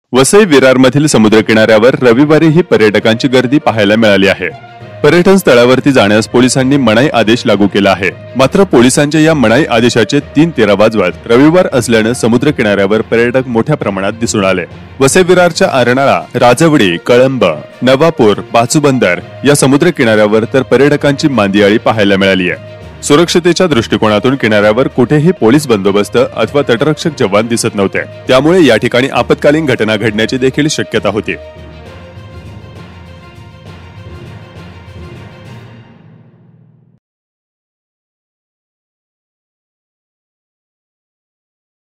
वसई विरारमधील समुद्रकिनाऱ्यावर रविवारीही पर्यटकांची गर्दी पाहायला मिळाली आहे। पर्यटन स्थळावरती जाण्यास पोलिसांनी मनाई आदेश लागू केला आहे। मात्र पोलिसांच्या या मनाई आदेशाचे 3:13 वाजवत रविवार असल्याने समुद्रकिनाऱ्यावर पर्यटक मोठ्या प्रमाणात दिसून आले। वसई विरारच्या आरणाळा, राजवडी, कळंब, नवापूर, बाचूबंदर या समुद्रकिनाऱ्यावर तर पर्यटकांची मांदियाळी पाहायला मिळाली आहे। सुरक्षतेच्या दृष्टिकोनातून किनाऱ्यावर कुठेही पोलीस बंदोबस्त अथवा तटरक्षक जवान दिसत नव्हते, त्यामुळे या ठिकाणी आपत्कालीन घटना घडण्याची देखील शक्यता होती।